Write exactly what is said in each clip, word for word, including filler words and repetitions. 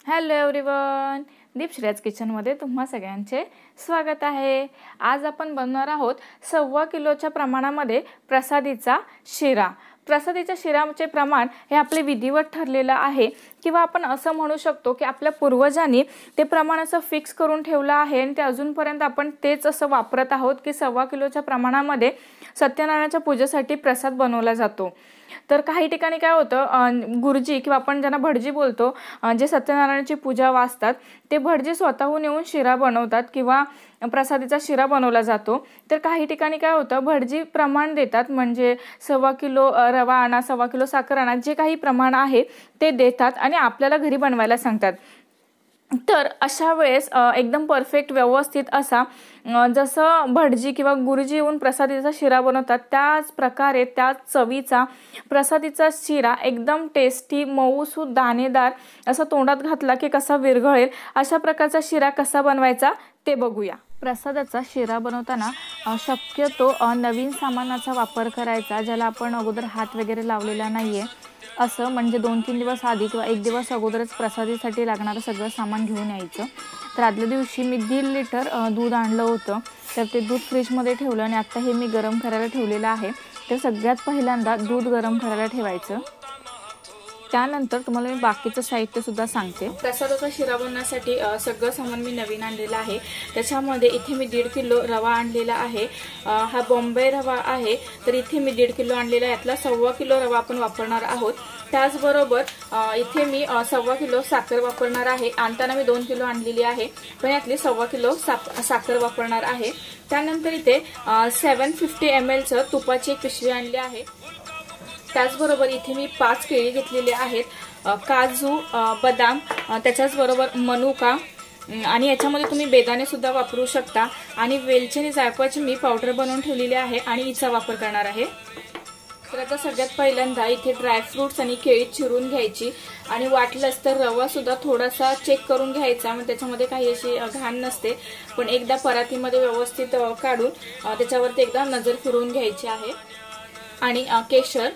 Hello everyone, दीपश्रेयाज किचनमध्ये तुम्हा सगळ्यांचे स्वागत आहे। आज आपण बनवणार आहोत सव्वा किलोच्या प्रमाणामध्ये प्रसादीचा शिरा। प्रसादीच्या शिराचे प्रमाण हे आपले विधिवत ठरलेलं आहे किंवा आपण असं म्हणू शकतो की आपल्या पूर्वजांनी ते प्रमाण असं फिक्स करून ठेवलं आहे आणि ते अजूनपर्यंत आपण तेच असं वापरत आहोत की सव्वा किलोच्या प्रमाणामध्ये सत्यनारायणाच्या पूजेसाठी प्रसाद बनवला जातो। तर काही ठिकाणी काय होतं, गुरुजी किंवा आपण ज्यांना भटजी बोलतो, जे सत्यनारायणाची पूजा वाचतात ते भटजी स्वतःहून येऊन शिरा बनवतात किंवा प्रसादीचा शिरा बनवला जातो। तर काही ठिकाणी काय होतं, भटजी प्रमाण देतात, म्हणजे सव्वा किलो रवा आणा, सव्वा किलो साखर आणा, जे काही प्रमाण आहे ते देतात आणि आपल्याला घरी बनवायला सांगतात। तर अशा वेळेस एकदम परफेक्ट व्यवस्थित असा जसं भटजी किंवा गुरुजी येऊन प्रसादीचा शिरा बनवतात त्याच प्रकारे त्या चवीचा प्रसादीचा शिरा एकदम टेस्टी, मऊसूद, दाणेदार असं तोंडात घातला की कसा विरघळेल अशा प्रकारचा शिरा कसा बनवायचा ते बघूया। प्रसादाचा शिरा बनवताना शक्यतो नवीन सामानाचा वापर करायचा, ज्याला आपण अगोदर हात वगैरे लावलेला नाहीये असं, म्हणजे दोन तीन दिवस आधी किंवा एक दिवस अगोदरच प्रसादीसाठी लागणारं सगळं सामान घेऊन यायचं। तर आदल्या दिवशी मी दीड लिटर दूध आणलं होतं, तर ते दूध फ्रीजमध्ये ठेवलं आणि आता हे मी गरम करायला ठेवलेलं आहे। तर सगळ्यात पहिल्यांदा दूध गरम करायला ठेवायचं, त्यानंतर तुम्हाला मी बाकीचं साहित्य सुद्धा सांगते। प्रसादाचा शिरा बनवण्यासाठी सगळं सामान मी नवीन आणलेलं आहे। त्याच्यामध्ये इथे मी दीड किलो रवा आणलेला आहे, हा बॉम्बे रवा आहे। तर इथे मी दीड किलो आणलेला आहे, यातला सव्वा किलो रवा आपण वापरणार आहोत। त्याचबरोबर इथे मी सव्वा किलो साखर वापरणार आहे। आणताना मी दोन किलो आणलेली आहे, पण यातली सव्वा किलो साखर वापरणार आहे। त्यानंतर इथे सेवन फिफ्टी एम एल चं तुपाची एक पिशवी आणली आहे। त्याचबरोबर इथे मी पाच केळी घेतलेली आहेत, काजू, बदाम, त्याच्याच बरोबर मनुका, आणि याच्यामध्ये तुम्ही बेदाणे सुद्धा वापरू शकता, आणि वेलची आणि जायफळाची मी पावडर बनवून ठेवलेली आहे आणि हिचा वापर करणार आहे। तर आता सगळ्यात पहिल्यांदा इथे ड्रायफ्रुट्स आणि केळी चिरून घ्यायची, आणि वाटलंच तर रवा सुद्धा थोडासा चेक करून घ्यायचा, म्हणजे त्याच्यामध्ये काही अशी घाण नसते, पण एकदा परातीमध्ये व्यवस्थित काढून त्याच्यावरती एकदा नजर फिरवून घ्यायची आहे। आणि केशर,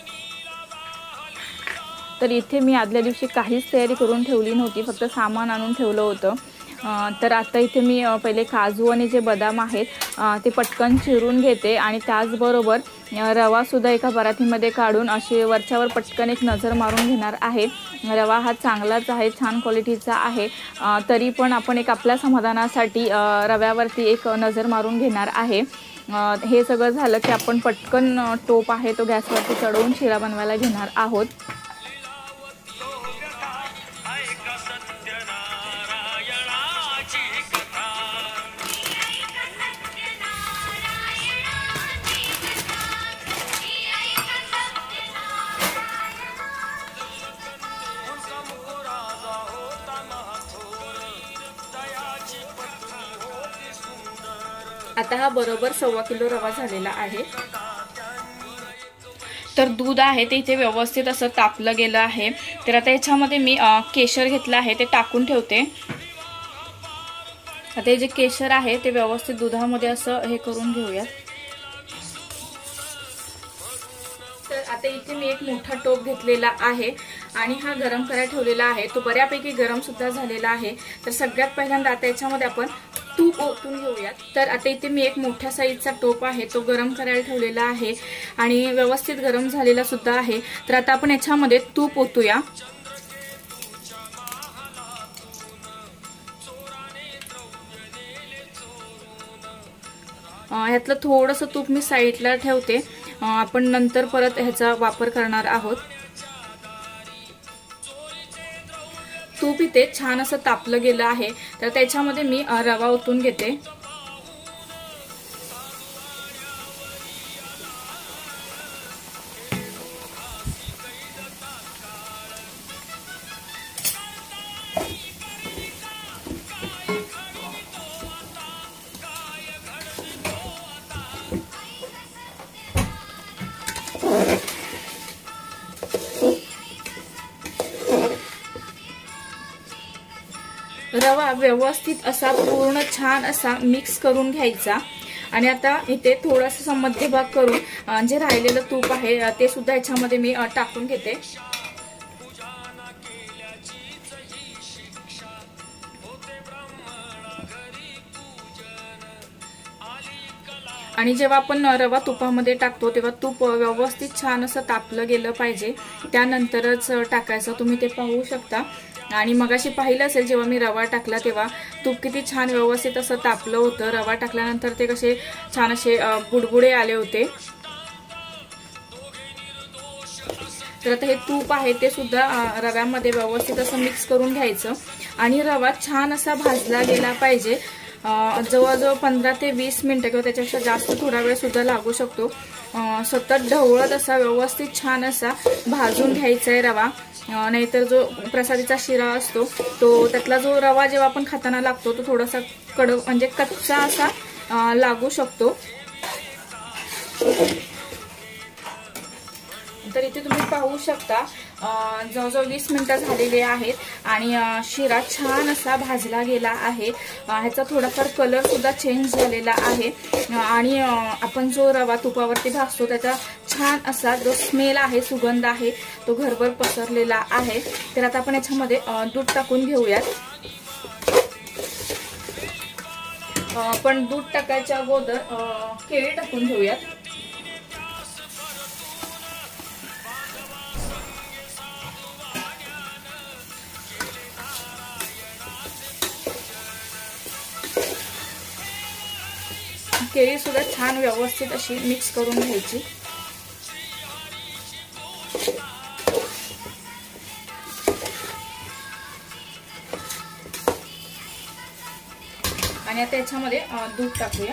तर इथे मी आदल्या दिवशी काहीच तयारी करून ठेवली नव्हती, फक्त सामान आणून ठेवलं होतं। तर आता इथे मी पहिले काजू आणि जे बदाम आहेत ते पटकन चिरून घेते, आणि त्याचबरोबर रवा सुद्धा एका परातीमध्ये काढून अशी वरच्यावर पटकन एक नजर मारून घेणार आहे। रवा हा चांगलाच आहे, छान क्वालिटीचा आहे, तरी पण आपण एक आपल्या समाधानासाठी रव्यावरती एक नजर मारून घेणार आहे। हे सगळं झालं की आपण पटकन टोप आहे तो गॅसवरती चढवून शिरा बनवायला घेणार आहोत। आता हा बरोबर सव्वा किलो रवा झालेला आहे। तर दूध आहे ते इथे व्यवस्थित असं तापलं गेलं आहे। तर आता याच्यामध्ये मी केशर घेतलं आहे, ते टाकून ठेवते। आता हे जे केशर आहे ते व्यवस्थित दुधामध्ये असं हे करून घेऊयात। तर आता इथे मी एक मोठा टोप घेतलेला आहे आणि हा गरम करायला ठेवलेला आहे, तो बऱ्यापैकी गरम सुद्धा झालेला आहे। तर सगळ्यात पहिल्यांदा आता याच्यामध्ये आपण तूप ओतून घेऊयात। तर आता इथे मी एक मोठ्या साईजचा टोप आहे तो गरम करायला ठेवलेला आहे आणि व्यवस्थित गरम झालेला सुद्धा आहे। तर आता आपण याच्यामध्ये तूप ओतूया। ह्यातलं थोडंसं तूप मी साईडला ठेवते, आपण नंतर परत ह्याचा वापर करणार आहोत। तूप इथे छान असं तापलं गेलं आहे, तर त्याच्यामध्ये मी रवा ओतून घेते। रवा व्यवस्थित असा पूर्ण छान असा मिक्स करून घ्यायचा, आणि आता इथे थोडासा मध्यभाग करून जे राहिलेलं तूप आहे ते सुद्धा याच्यामध्ये मी टाकून घेते। आणि जेव्हा आपण रवा तुपामध्ये टाकतो तेव्हा तूप व्यवस्थित छान असं तापलं गेलं पाहिजे, त्यानंतरच टाकायचं. तुम्ही ते पाहू शकता. आणि मगाशी पाहिलं असेल जेव्हा मी रवा टाकला तेव्हा तूप किती छान व्यवस्थित असं तापलं होतं. रवा टाकल्यानंतर ते कसे छान असे बुडबुडे आले होते. तर आता हे तूप आहे ते सुद्धा रव्यामध्ये व्यवस्थित असं मिक्स करून घ्यायचं. आणि रवा छान असा भाजला गेला पाहिजे. जवळजवळ पंधरा ते वीस मिनिटं किंवा त्याच्यापेक्षा जास्त थोडा वेळ सुद्धा लागू शकतो. सतत ढवळत असा व्यवस्थित छान असा भाजून घ्यायचा आहे रवा. नाहीतर जो प्रसादीचा शिरा असतो तो त्यातला जो रवा जेव्हा आपण खाताना लागतो तो थोडासा कडक म्हणजे कच्चा असा लागू शकतो. तर इथे तुम्ही पाहू शकता जवळजवळ वीस मिनिटं झालेले आहेत आणि शिरा छान असा भाजला गेला आहे. ह्याचा थोडाफार कलर सुद्धा चेंज झालेला आहे आणि आपण जो रवा तुपावरती भाजतो त्याचा छान असा जो स्मेल आहे, सुगंध आहे तो घरभर पसरलेला आहे. तर आता आपण याच्यामध्ये दूध टाकून घेऊयात. पण दूध टाकायच्या अगोदर केळी टाकून घेऊयात. केळी सुद्धा छान व्यवस्थित अशी मिक्स करून घ्यायची. आणि आता याच्यामध्ये दूध टाकूया.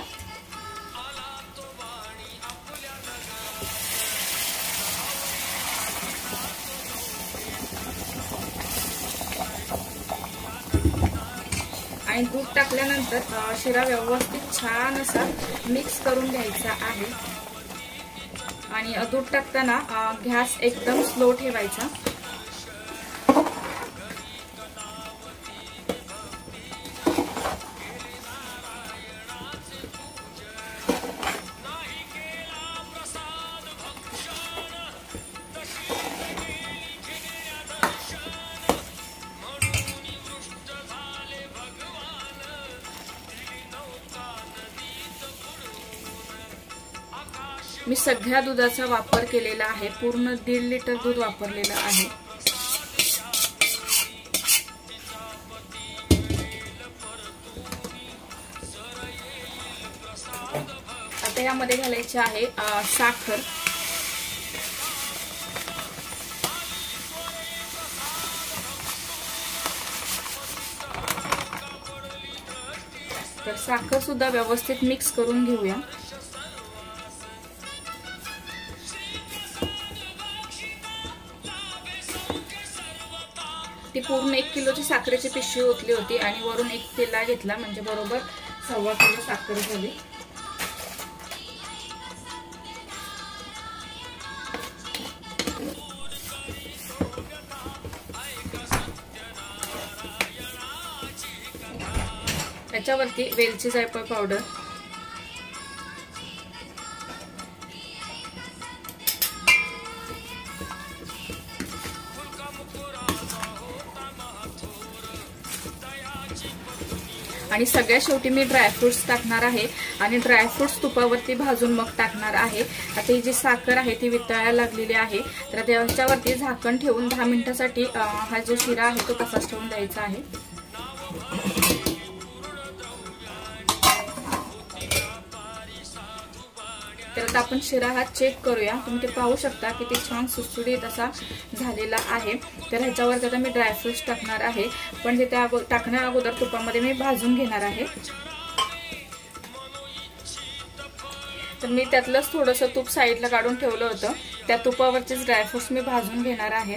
आणि दूध टाकल्यानंतर शिरा व्यवस्थित छान असा मिक्स करून घ्यायचा आहे. आणि दूध टाकताना गॅस एकदम स्लो ठेवायचा. मी सगळ्या दुधाचा वापर केलेला आहे. पूर्ण दीड लिटर दूध वापरलेलं आहे. आता यामध्ये घालायचे आहे साखर. तर साखर सुद्धा व्यवस्थित मिक्स करून घेऊया. ती पूर्ण एक किलोची साखरेची पिशवी ओतली होती आणि वरून एक पेला घेतला म्हणजे बरोबर सव्वा किलो साखर झाली. त्याच्यावरती वेलची जायफळ पावडर, आणि सगळ्यात शेवटी मी ड्रायफ्रुट्स टाकणार आहे आणि ड्रायफ्रुट्स तुपावरती भाजून मग टाकणार आहे. आता ही जी साखर आहे ती वितळायला लागलेली आहे. तर त्याच्यावरती झाकण ठेवून दहा मिनिटांसाठी हा जो शिरा आहे तो तसाच ठेवून द्यायचा आहे. तर आता आपण शिरा हा चेक करूया. तुम्ही ते पाहू शकता किती छान सुसुडीत असा झालेला आहे. तर ह्याच्यावर आता मी ड्रायफ्रुट्स टाकणार आहे, पण ते त्या टाकण्या अगोदर तुपामध्ये मी भाजून घेणार आहे. तर मी त्यातलंच थोडंसं तूप साईडला काढून ठेवलं होतं. त्या तुपावरचेच ड्रायफ्रुट्स मी भाजून घेणार आहे.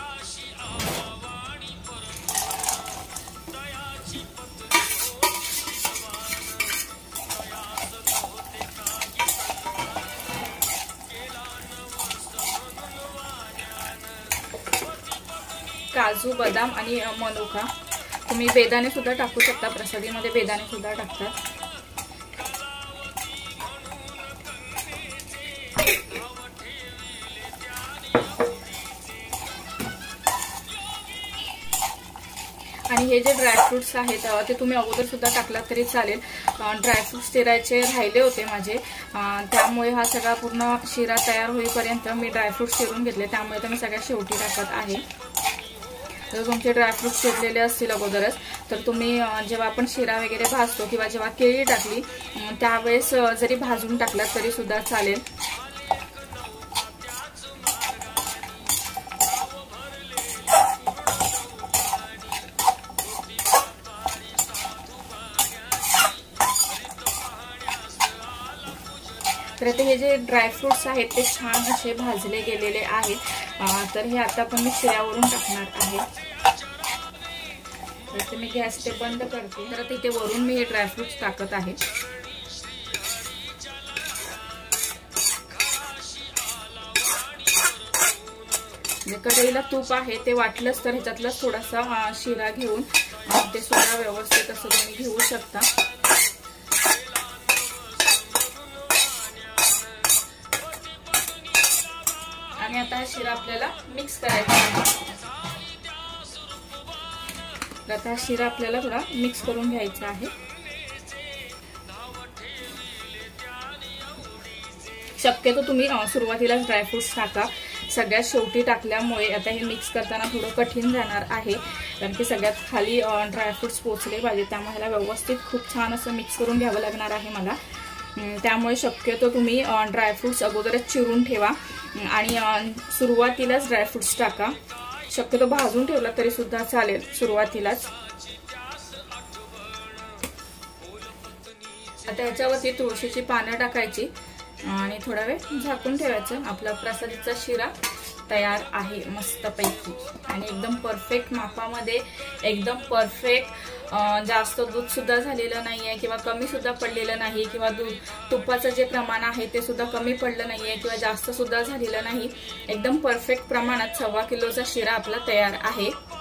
काजू, बदाम आणि मनुका, तुम्ही बेदाणे सुद्धा टाकू शकता. प्रसादीमध्ये बेदाणे सुद्धा टाकतात. आणि हे जे ड्रायफ्रुट्स आहेत ते तुम्ही अगोदर सुद्धा टाकलात तरी चालेल. ड्रायफ्रुट्स चिरायचे राहिले होते माझे, त्यामुळे हा सगळा पूर्ण शिरा तयार होईपर्यंत मी ड्रायफ्रुट्स चिरून घेतले, त्यामुळे तर मी सगळ्यात शेवटी टाकत आहे. जर तुमचे ड्रायफ्रुट्स चिरलेले असतील अगोदरच तर तुम्ही जेव्हा आपण शिरा वगैरे भाजतो किंवा जेव्हा केळी टाकली त्यावेळेस जरी भाजून टाकलात तरी सुद्धा चालेल. तर आता हे जे ड्रायफ्रुट्स आहेत ते छान असे भाजले गेलेले आहेत. तर हे आता पण मी शिऱ्यावरून टाकणार आहे. तर मी गॅस ते बंद करते. तर आता इथे वरून मी हे ड्रायफ्रुट्स टाकत आहे. कढईला तूप आहे ते वाटलंच तर ह्याच्यातलाच थोडासा शिरा घेऊन ते सुद्धा व्यवस्थित असं तुम्ही घेऊ शकता. आणि आता हा शिरा आपल्याला मिक्स करायचा आहे. आता हा शिरा आपल्याला थोडा मिक्स करून घ्यायचा आहे. शक्यतो तुम्ही सुरुवातीलाच ड्रायफ्रुट्स टाका, सगळ्यात शेवटी टाकल्यामुळे आता हे मिक्स करताना थोडं कठीण जाणार आहे, कारण की सगळ्यात खाली ड्रायफ्रुट्स पोचले पाहिजे. त्यामुळे ह्याला व्यवस्थित खूप छान असं मिक्स करून घ्यावं लागणार आहे मला. त्यामुळे शक्यतो तुम्ही ड्रायफ्रुट्स अगोदरच चिरून ठेवा आणि सुरुवातीलाच ड्रायफ्रुट्स टाका. शक्यतो भाजून ठेवला तरी सुद्धा चालेल सुरुवातीलाच. आता ह्याच्यावरती तुळशीची पानं टाकायची आणि थोडा वेळ झाकून ठेवायचं. आपला प्रसादीचा शिरा तयार आहे मस्तपैकी आणि एकदम परफेक्ट मापामध्ये, एकदम परफेक्ट. जास्त दूध सुद्धा झालेलं नाहीये किंवा कमी सुद्धा पडलेलं नाही, किंवा दूध तुपाचं जे प्रमाण आहे ते सुद्धा कमी पडलं नाहीये किंवा जास्त सुद्धा झालेलं नाही. एकदम परफेक्ट प्रमाणात सव्वा किलोचा शिरा आपला तयार आहे.